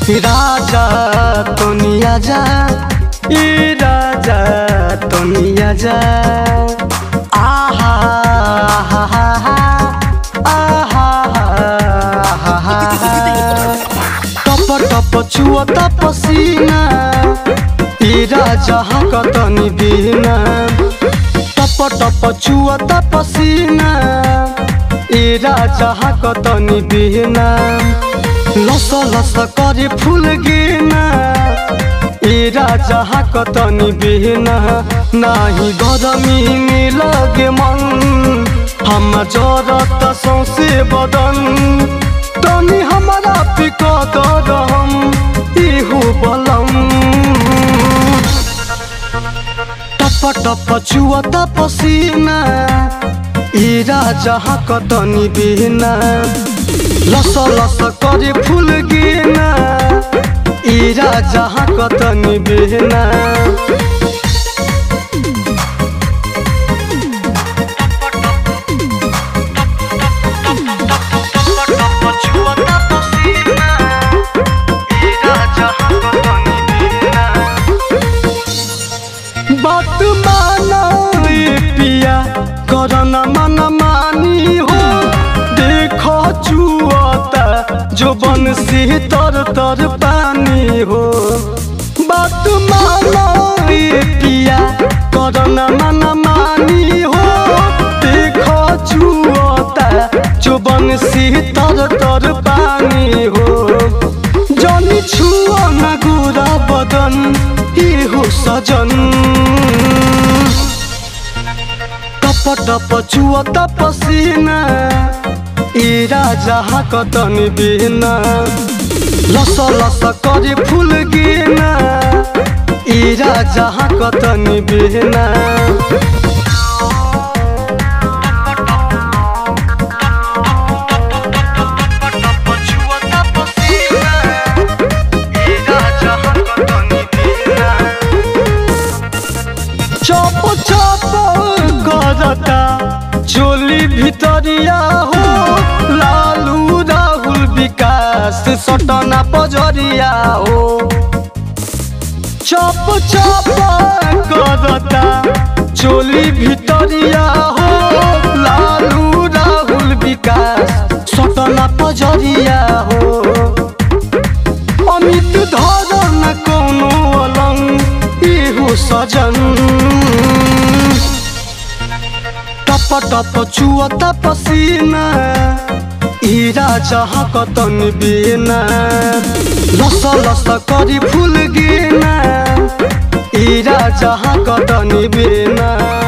राजा तोनिया जा, ई राजा तोनिया जा। आहा आहा आहा टप टप छुअता पसीना, ई राजा कतनी बिना। टप टप छुअता पसीना, ई राजा कतनी बिना। लस लस करे फूल गिना, ई राजा कतनी बिना। नाही गरमी में लगे मन, हम जरत सौसे बदन। तनी हमारा पिकत रहम इहु बलम। टप टप छुअता पसीना, ई राजा कतनी बिना। लस लस करे फूल गिना, ई राजा कतनी बिना। बात माना पिया करना मन मानी हो। देखो चुआता जो बन से तर तर पानी हो। बात माना पिया करना मन मानी हो। देखो चुआता जो बन से तर तर पानी हो। जानी छुआ न गोरा बदन इहो सजन। टप टप छुअता पसीना, ई राजा कतनी बिना। लस लस करे फूल गिना, ई राजा कतनी बिना। चप चप करता चोली भितरिया हो। लालू राहुल विकास सटना पजरिया हो। चप चप करता चोली भितरिया हो। लालू राहुल विकास सटना पजरिया हो। अमित धर न कोनो अलंग इहु सजन। टप टप छुअता पसीना, ई राजा कतनी बिना। लस लस करी फूल गिना, ई राजा कतनी बिना।